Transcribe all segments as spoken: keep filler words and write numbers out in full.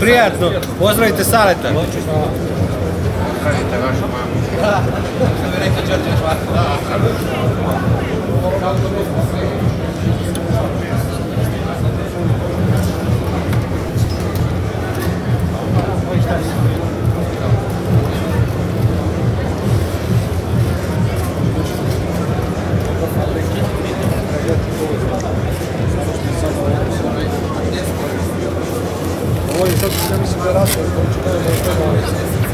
prijatno. Pozdravite Saleta. Pozdravite vašu mamu. Da, što bi rekao Đorđe Švarta. Da. Ovo je sad, ja mislim da je rasla, ali ću kada da je to malo.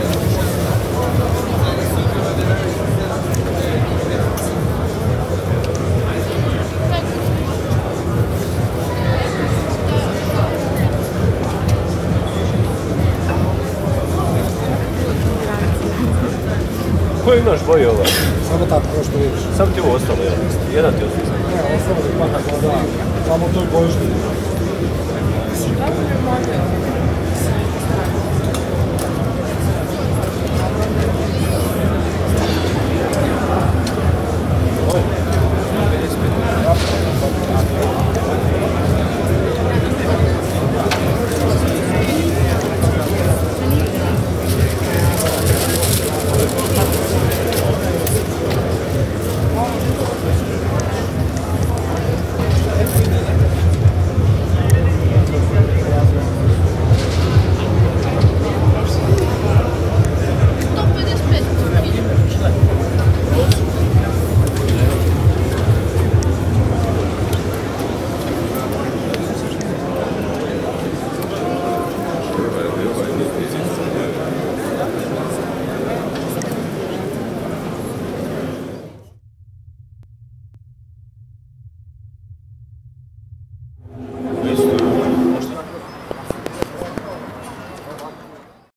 Koji imaš boje ovaj? Samo tako, kao što vidiš. Samo ti ovo ostalo, jel? Jedan ti ostalo. Ne, ostalo je pa tako, da. Samo to je boje što vidiš. Dobro je možda.